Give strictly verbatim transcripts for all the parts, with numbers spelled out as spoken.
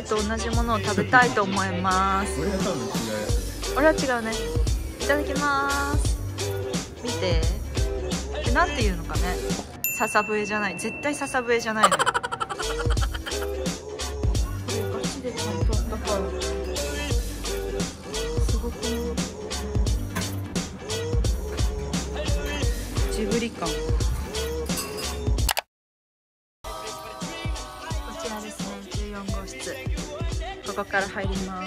と同じものを食べたいと思います。 俺は多分違うやつ。 俺は違うね。いただきます。見て、え、なんていうのかね。笹笛じゃない、絶対笹笛じゃないのよ。これガチでちゃんとあったからすごくない？ジブリ感。こちらですね、じゅうよんごうしつ。ここから入ります。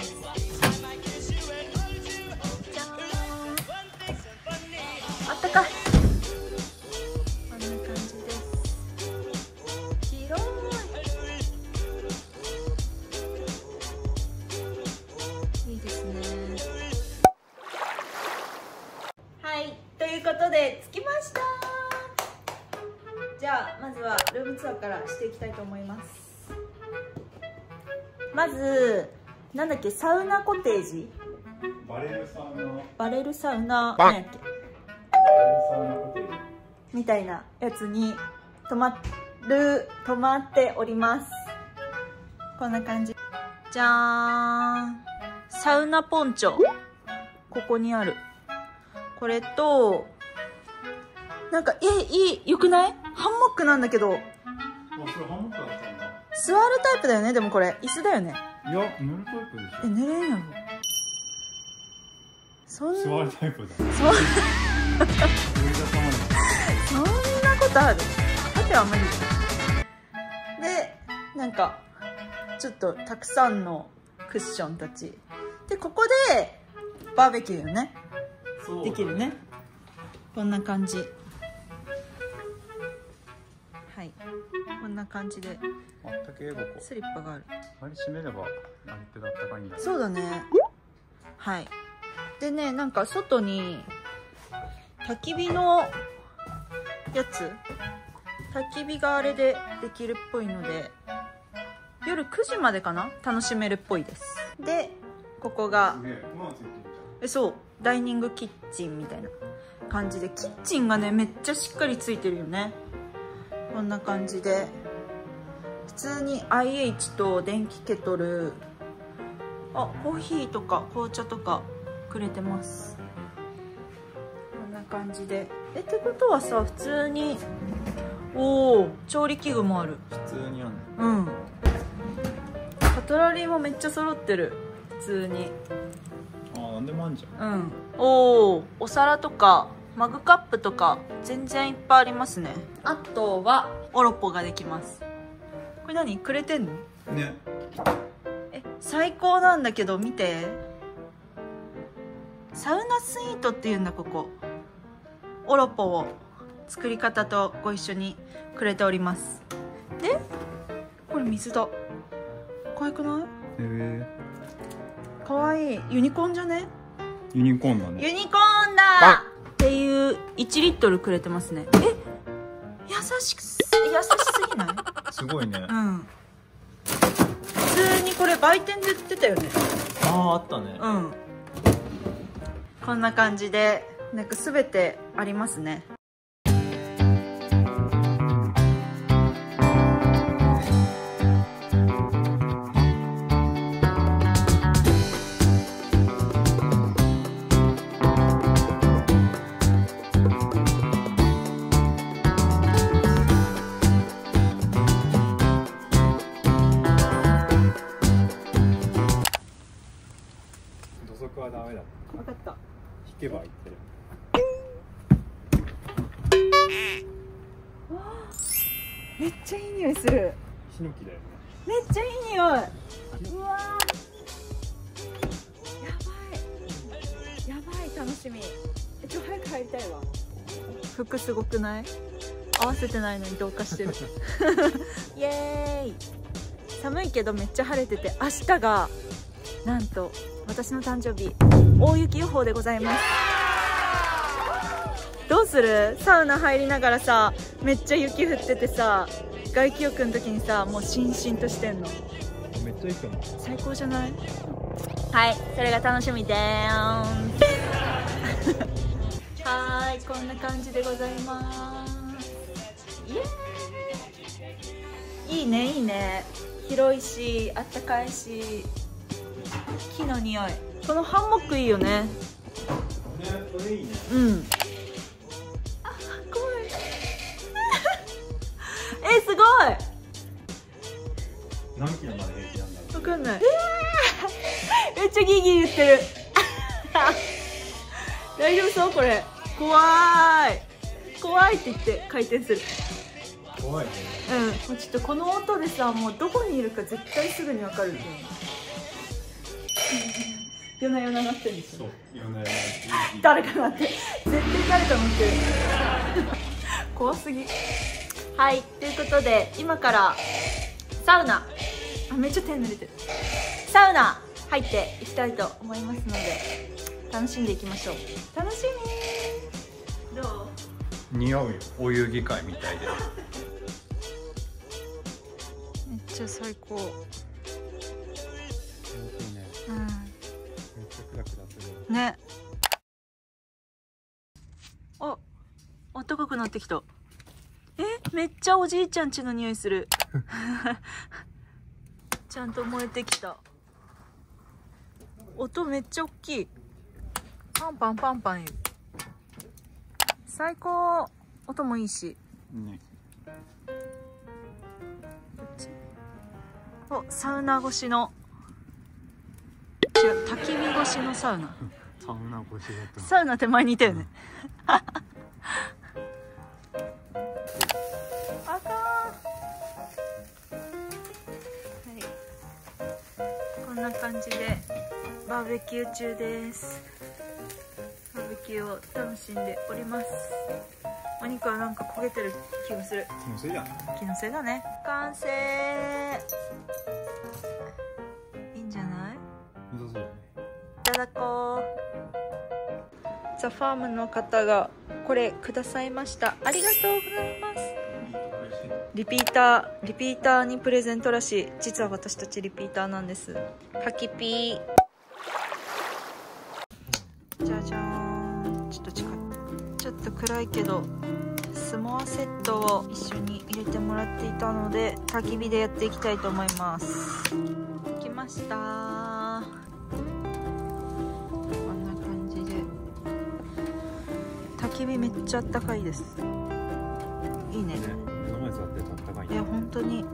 じゃーん、あったかい。こんな感じです。広い。いいですね。はい、ということで着きました。じゃあまずはルームツアーからしていきたいと思います。まずなんだっけ、サウナコテージ、 バレルサウナ。 バレルサウナなんやっけ、 バレルサウナコテージみたいなやつに泊まる泊まっております。こんな感じ。じゃーん、サウナポンチョ、ここにあるこれと、なんかえいい、よくない？ハンモックなんだけど。 あ、それハンモックだったんだ。 座るタイプだよね。でもこれ椅子だよね。 いや、乗るタイプでしえ、寝れんやろ。そんなょ。座るタイプだ。 そ折りたたまる。 そんなことある？縦は無理で、なんかちょっとたくさんのクッションたちで、ここでバーベキューよね、できるね。こんな感じ。はい、こんな感じであったけえ、ここ。 スリッパがある。 あれ閉めれば、ある程度あったかいんだ。 そうだね。はい。でね、なんか外に焚き火のやつ、焚き火があれでできるっぽいので、夜くじまでかな、楽しめるっぽいです。で、ここがすげえ、馬ついてるえそうダイニングキッチンみたいな感じで、キッチンがねめっちゃしっかりついてるよね。こんな感じで普通に アイエイチ と電気ケトル、あ、コーヒーとか紅茶とかくれてます。こんな感じで、えってことはさ、普通に、おお、調理器具もある。 じゃん。普通にあんの。 うん、カトラリーもめっちゃ揃ってる。普通に、 ああ、なんでもあんじゃん。 うん、おお、お皿とかマグカップとか全然いっぱいありますね。あとはオロポができます。これ何くれてんの？ ね。 え、最高なんだけど、見て、サウナスイートっていうんだ。ここオロポを作り方とご一緒にくれております。で、これ水だ。可愛くない？ へえ。 可愛い。ユニコーンじゃね？ ユニコーンだね。 ユニコーンだっていういちリットルくれてますね。え、優しく優しすぎない？ すごいね。 うん。普通にこれ売店で売ってたよね。 ああ、あったね。 うん。こんな感じで、なんか全てありますね。 土足はダメだ。 分かった。 引けばいってる。 めっちゃいい匂いする。 ヒノキだよね。 めっちゃいい匂い。うわー、やばいやばい、楽しみ。え、ちょ、早く入りたいわ。服すごくない？合わせてないのに同化してる。イエーイ。寒いけどめっちゃ晴れてて、明日がなんと私の誕生日、大雪予報でございます。どうする？サウナ入りながらさ、めっちゃ雪降っててさ、外気浴の時にさ、もうしんしんとしてんの。 めっちゃいいと思う。 最高じゃない？はい、それが楽しみでーす。はーい、こんな感じでございます。イエーイ。いいね、いいね。 広いしあったかいし木の匂い。このハンモックいいよね。 ね、これいいね。 うん。あ、怖い。え、すごい。 何キロまで平気なんだろう。 わかんない。めっちゃギーギー言ってる。大丈夫そうこれ。怖い。怖いって言って回転する。 怖いね。 うん。もうちょっとこの音でさ、もうどこにいるか絶対すぐにわかる。夜な夜ななってるんですよ。 そう。夜な夜な。 誰かなって。絶対誰か乗ってる。怖すぎ。はい、ということで今からサウナ。あ、めっちゃ手濡れてる。サウナ入っていきたいと思いますので楽しんでいきましょう。楽しみ。どう？ 似合うよ。お遊戯会みたいで。 めっちゃ最高。 本当にね。 うん。 めっちゃクラクラする。 ね。あ、暖かくなってきた。え、めっちゃおじいちゃん家の匂いする。ちゃんと燃えてきた。音めっちゃ大きい。パンパンパンパン言う。最高。音もいいし。 ね。 お、サウナ越しの。違う、焚き火越しのサウナ。 サウナ越しだと。 サウナ手前にいたよね。あかー。はい。こんな感じでバーベキュー中です。バーベキューを楽しんでおります。お肉はなんか焦げてる気がする。 気のせいだ。 気のせいだね。完成。いいんじゃない？ そうそうだね。 いただこう。ザ・ファームの方がこれくださいました。ありがとうございます。リピーター、リピーターにプレゼントらしい。実は私たちリピーターなんです。ハキピー。じゃじゃーん。ちょっと近い。ちょっと暗いけどスモアセットを一緒に入れてもらっていたので焚き火でやっていきたいと思います。来ましたー。こんな感じで焚き火めっちゃあったかいです。いいね。 ね、目の前座ってるとあったかいね。 いや本当に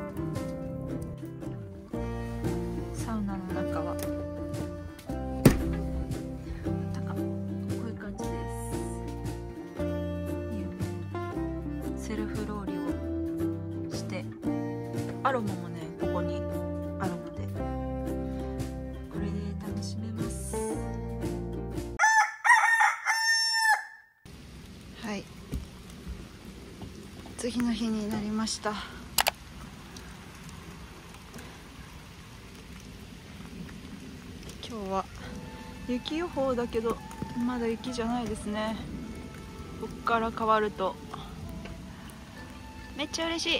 サウナの中は高こういう感じです。いいよね。セルフロウリュをしてアロマもねここにあるのでこれで楽しめます。はい、次の日になりました。今日は雪予報だけどまだ雪じゃないですね。こっから変わるとめっちゃ嬉しい。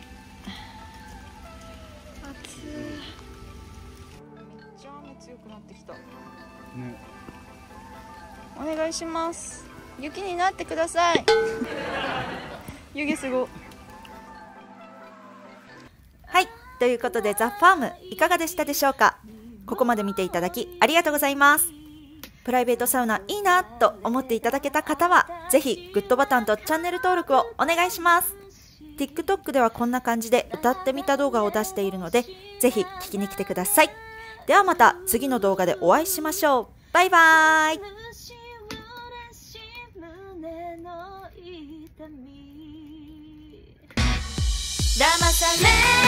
暑い。めっちゃ雨強くなってきた。 ね。 お願いします。雪になってください。湯気すご。はい、ということでザ・ファームいかがでしたでしょうか。ここまで見ていただきありがとうございます。プライベートサウナいいなと思っていただけた方はぜひグッドボタンとチャンネル登録をお願いします。 TikTok ではこんな感じで歌ってみた動画を出しているのでぜひ聞きに来てください。ではまた次の動画でお会いしましょう。バイバーイ。騙され